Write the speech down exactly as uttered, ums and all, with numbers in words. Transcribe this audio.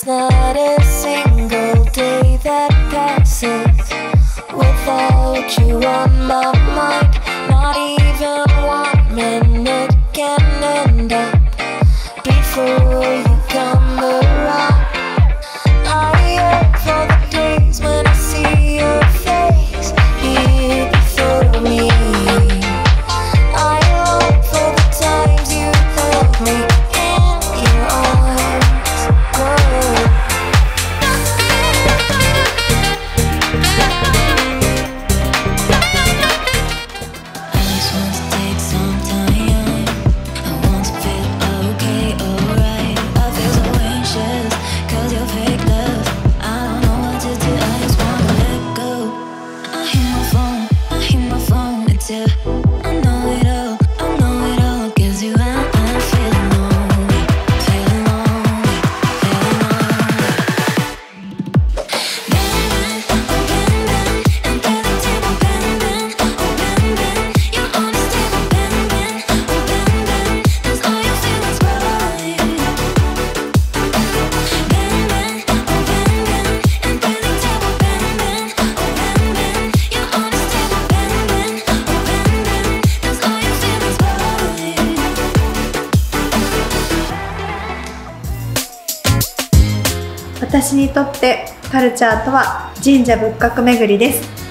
There's not a single day that passes without you on my mind. Not even one minute can end up before you come around. I yearn for the days when I see your face here before me. I long for the times you held me in your arms. Whoa. I just want to take some time. I want to feel okay, alright. I feel so anxious, cause you're fake love. I don't know what to do, I just wanna let go. I hear my phone, I hear my phone, it's you. I know it all, I know it all, cause you I, I'm feeling lonely, feeling lonely, feeling lonely. Bang, bang, oh bang, bang, and bang the table, bang, bang, oh bang, bang. You're on the table, bang, bang, oh bang, bang. That's all your feelings right. Bang, bang, oh bang, bang, and bang the table, bang, bang, oh bang, bang. You're on the table, bang, bang, oh bang, bang. That's all your feelings right. 私にとってカルチャーとは神社仏閣巡りです。